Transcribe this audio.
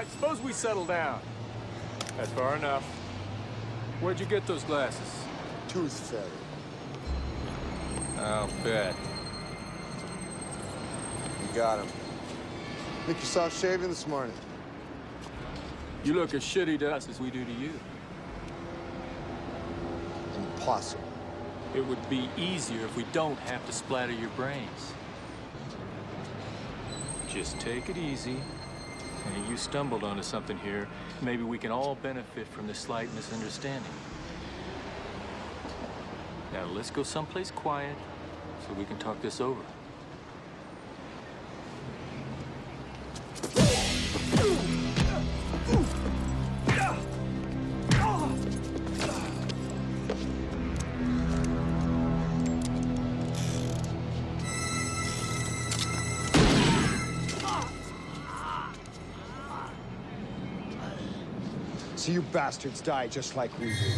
right, suppose we settle down. That's far enough. Where'd you get those glasses? Tooth fairy. I'll bet. You got him. Think you saw shaving this morning? You look as shitty to us as we do to you. Impossible. It would be easier if we don't have to splatter your brains. Just take it easy. And you stumbled onto something here. Maybe we can all benefit from this slight misunderstanding. Now let's go someplace quiet so we can talk this over. So you bastards die just like we do.